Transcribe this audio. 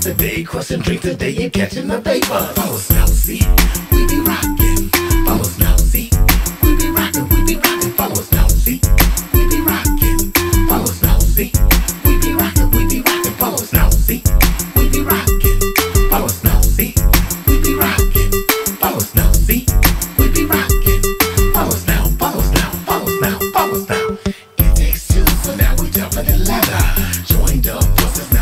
a day, crushing drinks a day and catching the vapor. Follow us now, see, we be rockin'. Follow us now, see, we be rockin', we be rockin'. Follow us now, see, we be rockin'. Follow us now, see, we be rockin', we be rockin'. Follow us now, see, we be rockin'. Follow us now, see, we be rockin'. Follow us now, see, we be rockin'. Follow us now, follow us now, follow us now, follow us now. It takes two, so now we jumpin' the ladder. Joined up, plus